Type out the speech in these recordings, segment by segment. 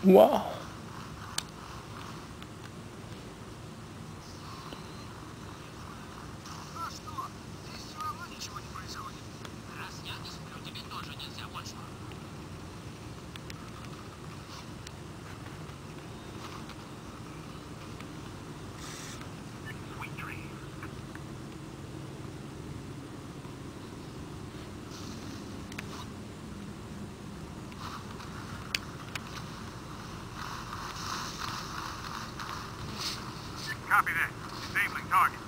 Wow. Copy that. Disabling target.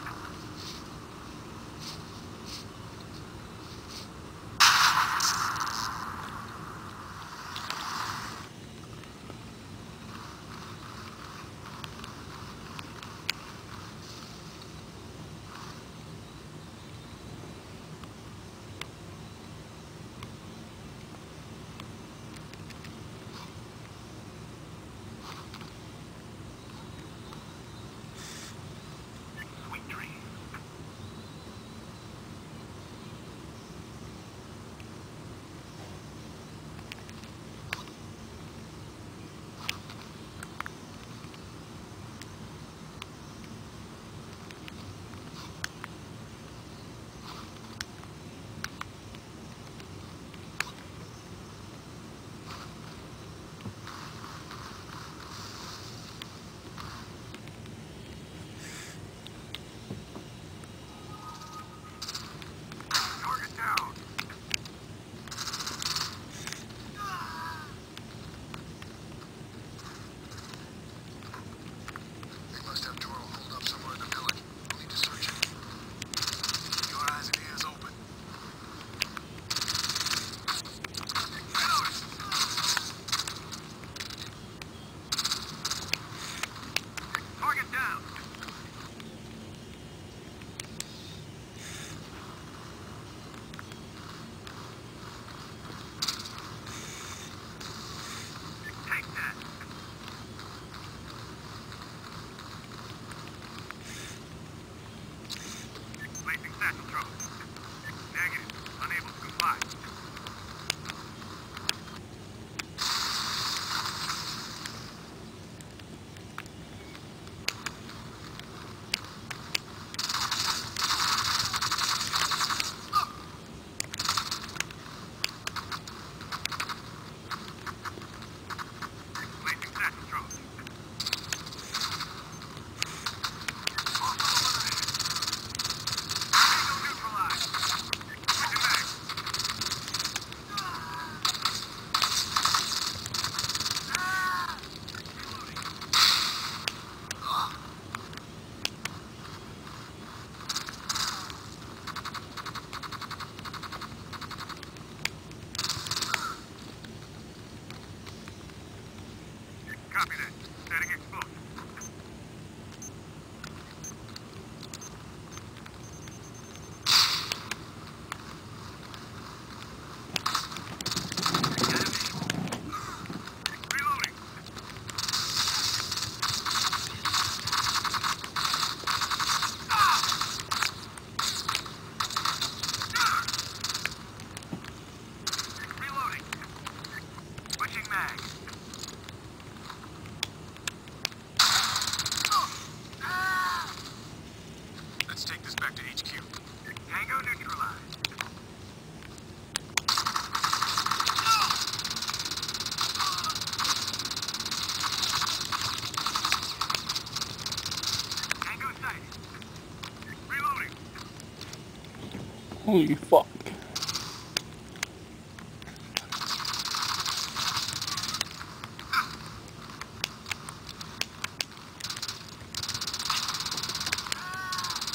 Sweet dreams. Target down. They must have Toro holed up somewhere in the village. We'll need to search it. Keep your eyes and ears open. Target down. Take that. Placing satchel drone. Negative. Unable to comply. Placing satchel drone. Tango neutralized. Switching back. Copy that. Setting explosive. Reloading. Reloading. Switching mag. Let's take this back to HQ. Tango neutralized. Tango sighted. Reloading. Holy fuck.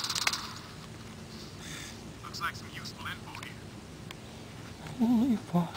Looks like some useful info here. Holy fuck.